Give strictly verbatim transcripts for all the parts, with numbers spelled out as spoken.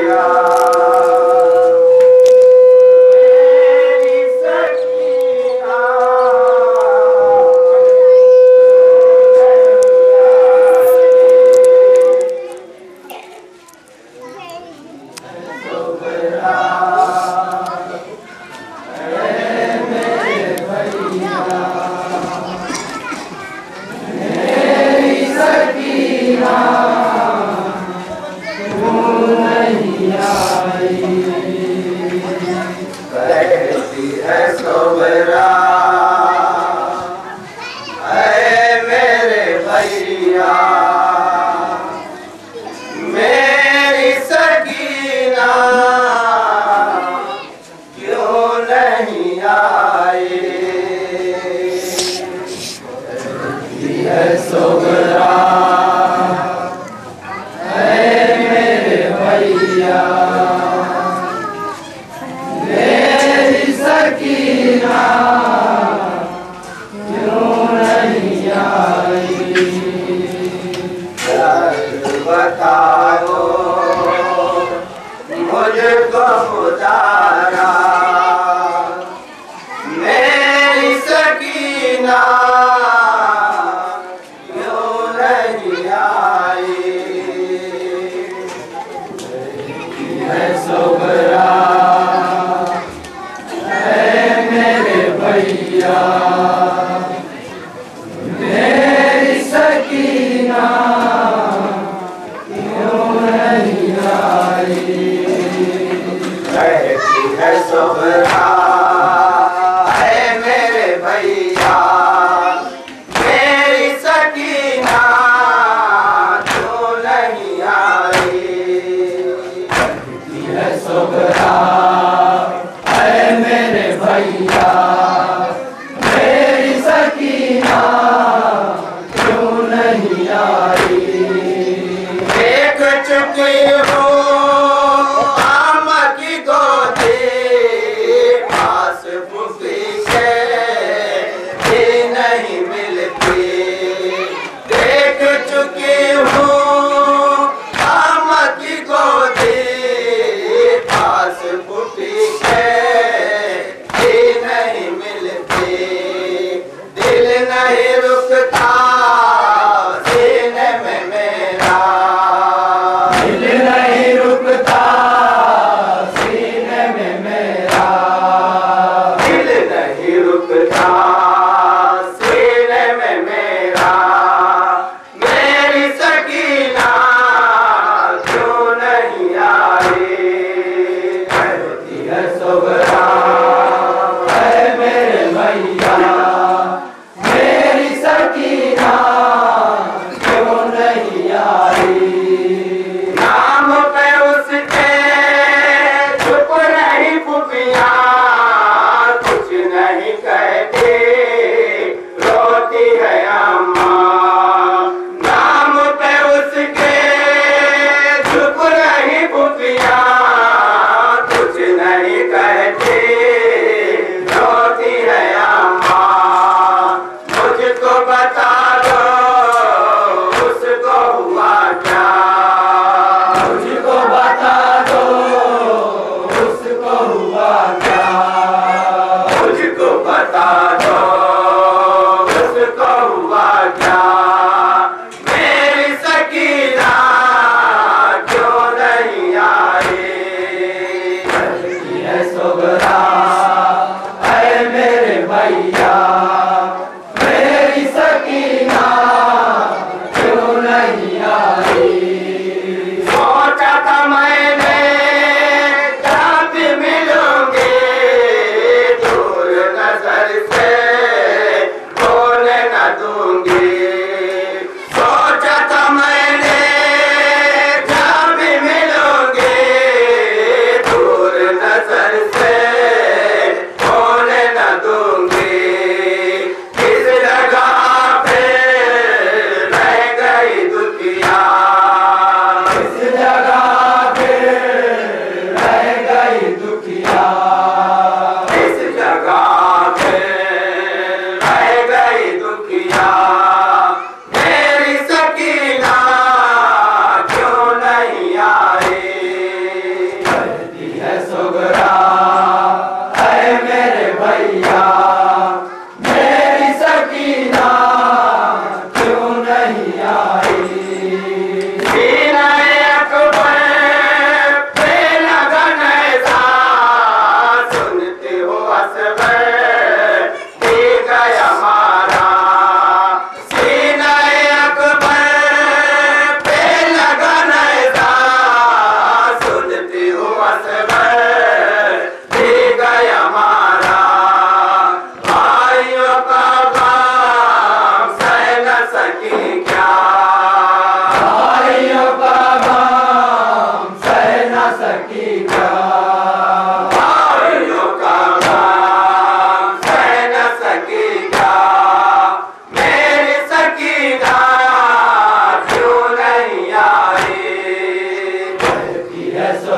दिल नहीं रुकता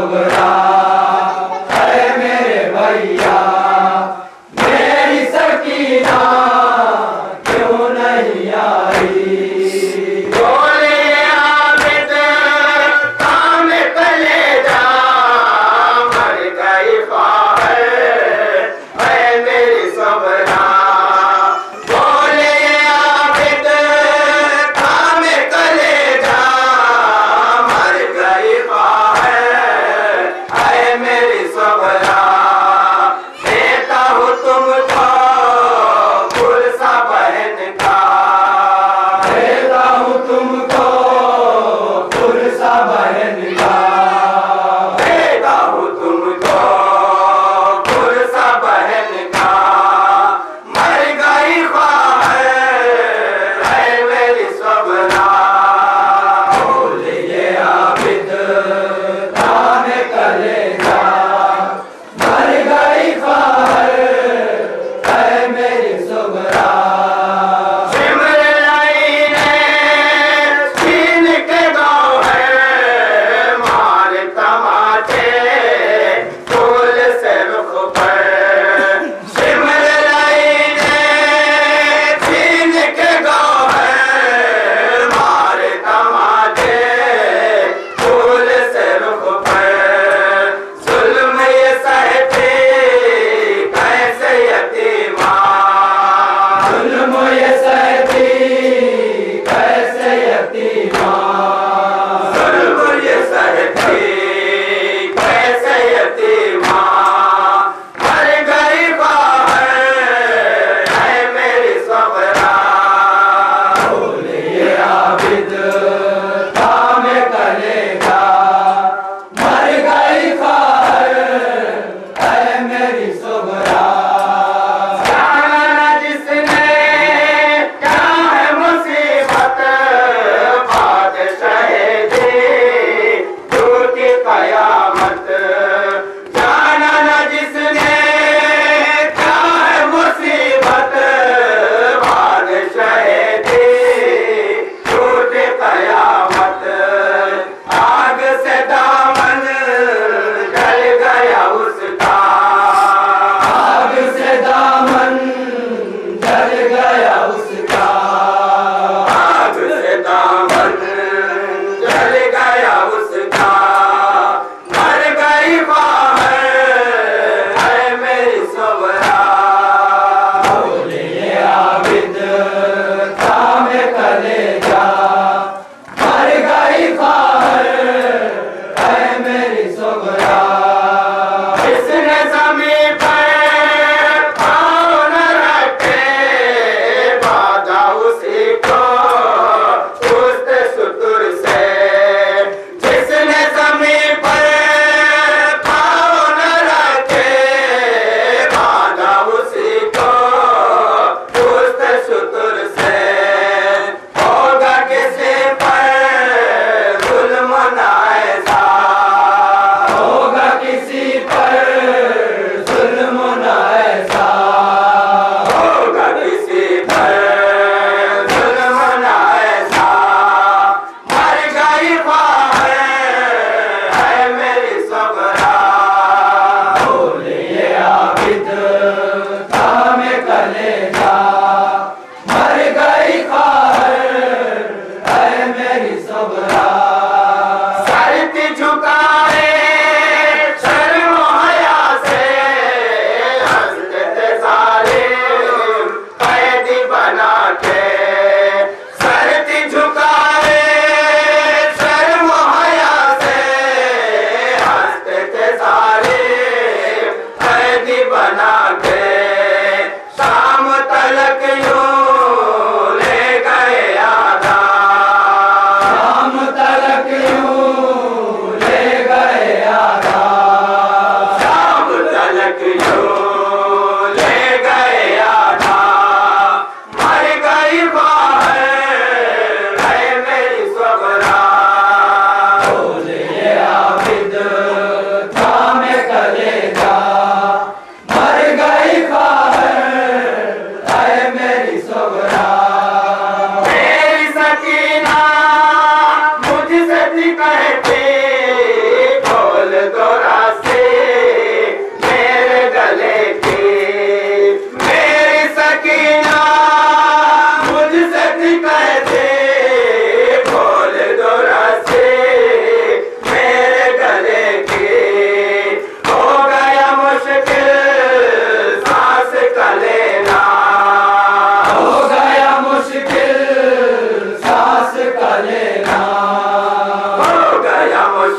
सुगरा, अरे मेरे भैया मेरी सकीना क्यों नहीं आई। बोले आबिद काम कलेजा मर गई फाहर, अरे मेरी सबरा। बोले आबिद काम कलेजा मर गई फाहर,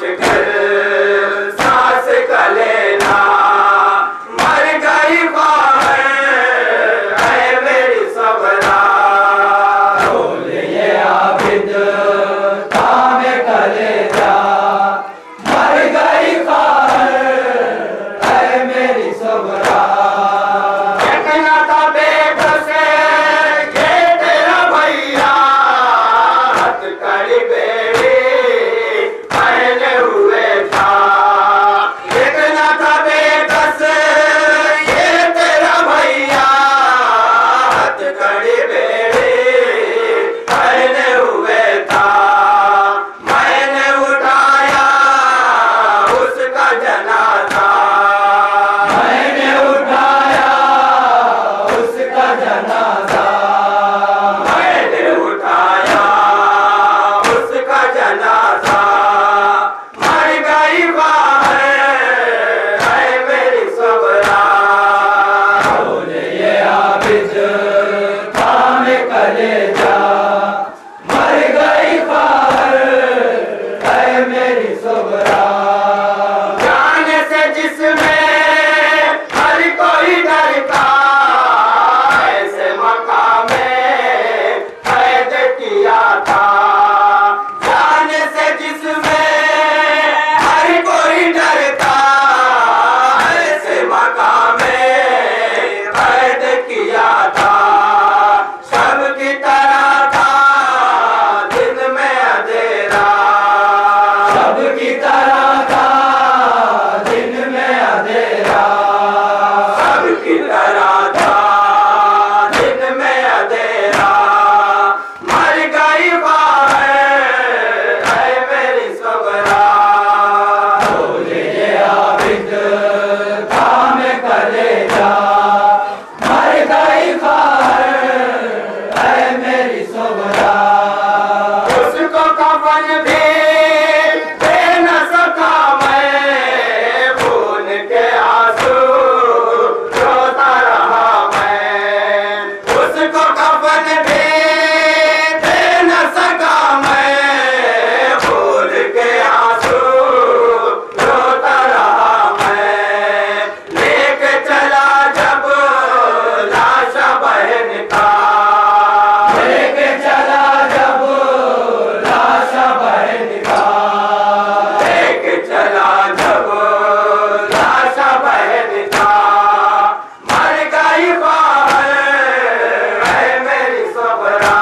मुश्किल सांस का लेना, मर गई बाहर है मेरी सबरा। बोलिए आबिद तामे कलेजा, मर गई बाहर है मेरी सबरा। देखना था बेबस ये तेरा भैया, हथकड़ी बेड़ी पहने हुए था। देखना था बेबस ये तेरा भैया, हथकड़ी बेड़ी पहने हुए था। मैंने उठाया उसका जनाजा, मैंने उठाया उसका जनाजा, मैंने उठाया उसका जनाजा। मर गई बाहर है मेरी सबरा। बोलिए आबिद तामे कलेजा, मर गई बाहर है मेरी सबरा। जाने से जिसमें हर कोई डरता, ऐसे मकाम में कैद किया था। जाने से जिसमें हर कोई डरता, ऐसे मकाम में कैद किया था। सबकी तरह था दिन में अंधेरा, सबकी तरह था दिन में अंधेरा, सबकी तरह था दिन में अंधेरा। मर गई बाहर है मेरी सबरा। बोलिए आबिद तामे कलेजा, मर गई बाहर है मेरी सबरा। उसको कफन भी दे न सका मैं, खून के आंसू रोता रहा मैं। उसको कफन भी दे न सका मैं, खून के आंसू रोता रहा मैं। लेके चला जब लाशा बहन का, लेके चला जब लाशा बहन का, लेके चला जब लाशा बहन का। मर गई बाहर है मेरी सबरा।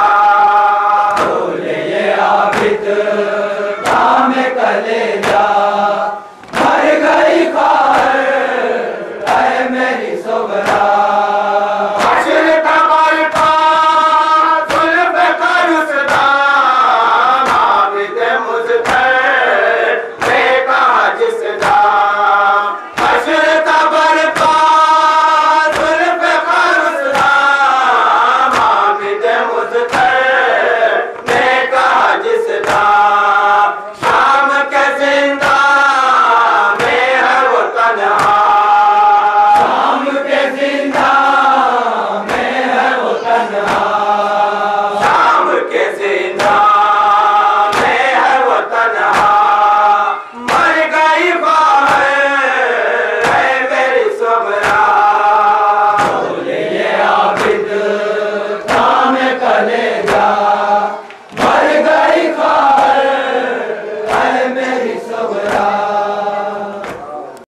बोलिए आबिद तामे कलेजा, मर गई बाहर है मेरी सबरा। हश्र कबर का जुल्फ़ रुसदान, आबिद मुज़फ़्फ़र ने कहा जिसदा। हश्र कबर का जुल्फ़ रुसदान, आबिद मुज़फ़्फ़र ने कहा जिसदा। शाम के जिंदा में है वो तन्हा, शाम के जिंदा में है वो तन्हा, शाम के जिंदा में है वो तन्हा। मर गई बाहर